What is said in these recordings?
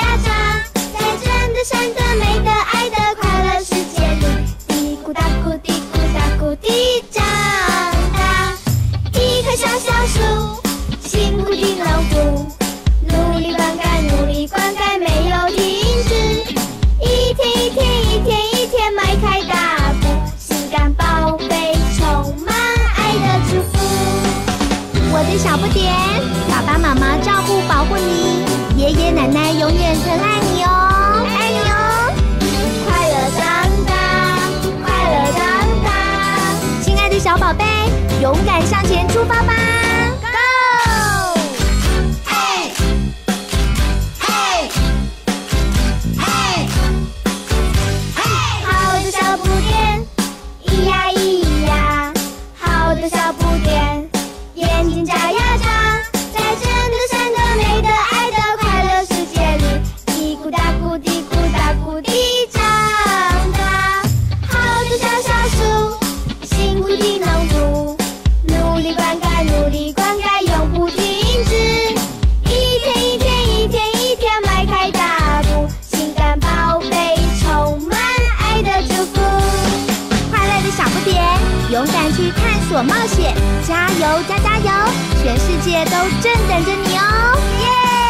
呀长，在真的、善的、美的、爱的快乐世界里，嘀咕哒咕嘀咕哒咕地长大。一棵小小树，辛苦地农夫，努力灌溉，努力灌溉，没有停止。一天一天，一天一天，迈开大步，心肝宝贝，充满爱的祝福。我的小不点，爸爸妈妈照顾保护你，爷爷奶奶永远疼爱你哦，爱你哦！快乐长大，快乐长大，亲爱的小宝贝，勇敢向前出发吧 ！Go！ 嘿，嘿，嘿，嘿！好的小不点，咿呀咿呀，好的小不点，眼睛眨呀眨，在真的、善的、美的、爱的快乐世界里，嘀咕哒咕嘀咕哒咕地长大。好的小小树，辛苦地农夫，努力灌溉，努力灌溉，永不停止。一天一天，一天一天，迈开大步，心肝宝贝，充满爱的祝福。快乐的小不点，勇敢去探索冒险，加油加加油，全世界都正等着你哦！耶！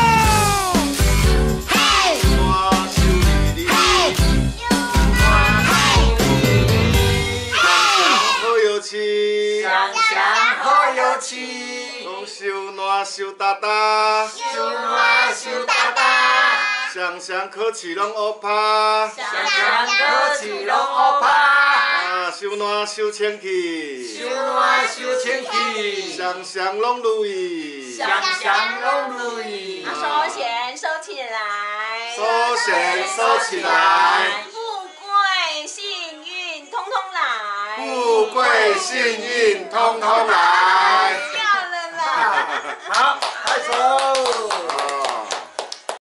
嘿，嘿， 好有气， 香香好有气， 拢收暖收哒哒， 收暖收哒哒， 双双考试拢学拍， 香香考试拢学拍， 收暖收清气， 收暖收清气， 双双拢如意， 香香拢如意。 收钱收起来， 收钱收起来， 富贵幸运通通来， 富贵幸运通通来。 不要了啦。 好，拍手。